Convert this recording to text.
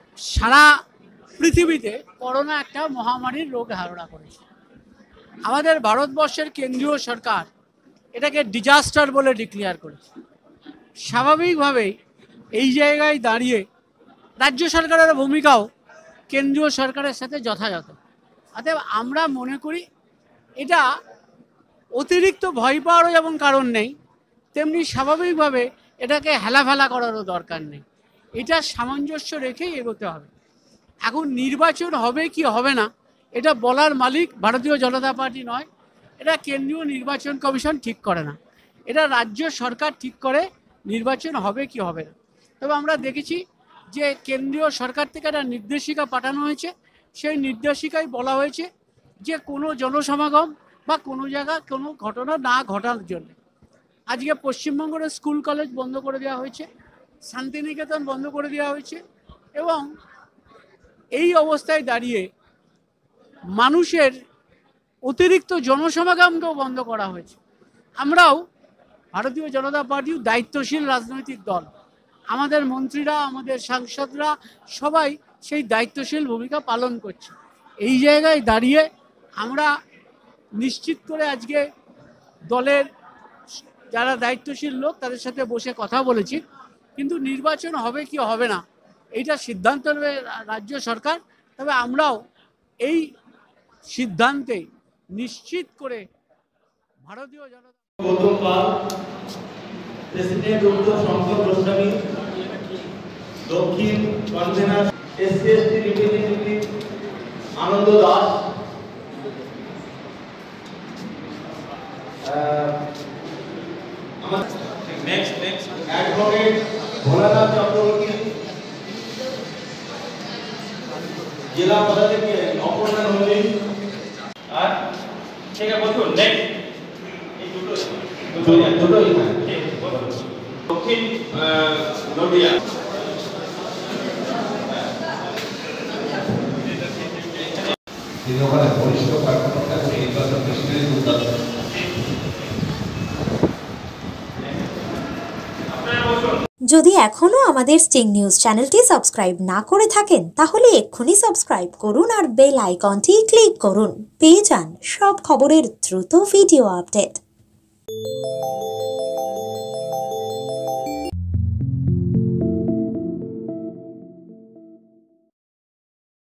সারা পৃথিবীতে করোনা একটা মহামারীর রোগ ধারণা করেছে। আমাদের ভারতবর্ষের কেন্দ্রীয় সরকার এটাকে ডিজাস্টার বলে ডিক্লেয়ার করেছে। স্বাভাবিকভাবেই এই জায়গায় দাঁড়িয়ে রাজ্য সরকারের ভূমিকাও কেন্দ্রীয় সরকারের সাথে যথাযথ। অতএব আমরা মনে করি এটা অতিরিক্ত ভয় পাওয়ারও যেমন কারণ নেই, তেমনি স্বাভাবিকভাবে এটাকে হেলাফেলা করারও দরকার নেই। এটা সামঞ্জস্য রেখেই এগোতে হবে। এখন নির্বাচন হবে কি হবে না এটা বলার মালিক ভারতীয় জনতা পার্টি নয়, এটা কেন্দ্রীয় নির্বাচন কমিশন ঠিক করে না, এটা রাজ্য সরকার ঠিক করে নির্বাচন হবে কি হবে না। তবে আমরা দেখেছি যে কেন্দ্রীয় সরকার থেকে একটা নির্দেশিকা পাঠানো হয়েছে, সেই নির্দেশিকায় বলা হয়েছে যে কোনো জনসমাগম বা কোনো জায়গা কোনো ঘটনা না ঘটানোর জন্য। আজকে পশ্চিমবঙ্গের স্কুল কলেজ বন্ধ করে দেওয়া হয়েছে, শান্তিনিকেতন বন্ধ করে দেওয়া হয়েছে, এবং এই অবস্থায় দাঁড়িয়ে মানুষের অতিরিক্ত জনসমাগমকেও বন্ধ করা হয়েছে। আমরাও ভারতীয় জনতা পার্টিও দায়িত্বশীল রাজনৈতিক দল, আমাদের মন্ত্রীরা আমাদের সাংসদরা সবাই সেই দায়িত্বশীল ভূমিকা পালন করছে। এই জায়গায় দাঁড়িয়ে আমরা নিশ্চিত করে আজকে দলের যারা দায়িত্বশীল লোক তাদের সাথে বসে কথা বলেছি, কিন্তু নির্বাচন হবে কি হবে না এইটা সিদ্ধান্ত নেবে রাজ্য সরকার। তবে আমরাও এই সিদ্ধান্তে নিশ্চিত করে ভারতীয় জনতা গৌতম পাল, প্রেসিডেন্ট ডক্টর শঙ্কর গোস্বামী, দক্ষিণ convener SC ST representative Ananda Das, আমার নেক্সট অ্যাডভোকেট ভোলানাথ চক্রবর্তী, জেলা পদাধিকারী অপর্ণা নন্দী। আর ঠিক আছে বলুন নেক্সট দুটোই দক্ষিণ নদিয়া। যদি এখনো আমাদের স্টিং নিউজ চ্যানেলটি সাবস্ক্রাইব না করে থাকেন তাহলে এক্ষুনি সাবস্ক্রাইব করুন আর বেল আইকনটি ক্লিক করুন, পেয়ে যান সব খবরের দ্রুত ভিডিও আপডেট।